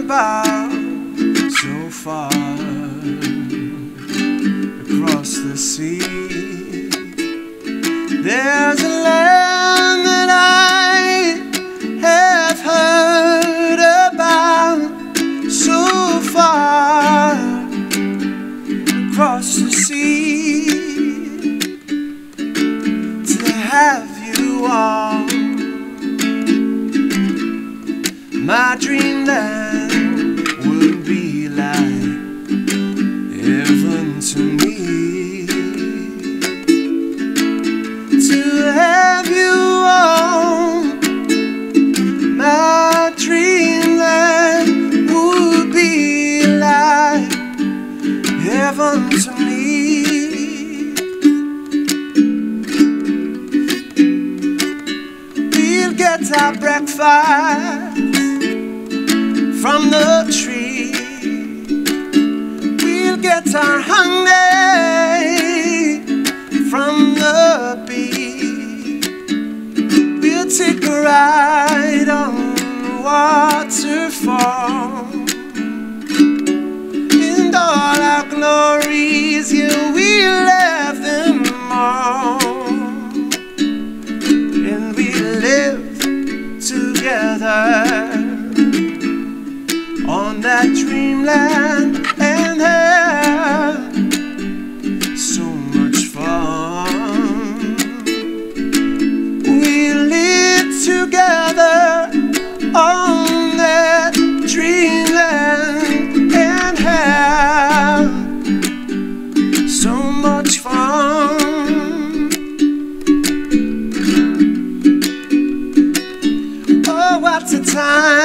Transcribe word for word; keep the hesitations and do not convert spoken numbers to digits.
about so far across the sea. There's a land that I have heard about so far across the sea. To have you all, my dreamland would be like heaven to me. To have you all, my dreamland would be like heaven to me. We'll get our breakfast from the tree. We'll get our honey from the bee. We'll take a ride on the waterfall. And all our glories, yeah, we'll have them all. And we live together on that dreamland and have so much fun. We live together on that dreamland and have so much fun. Oh, what a time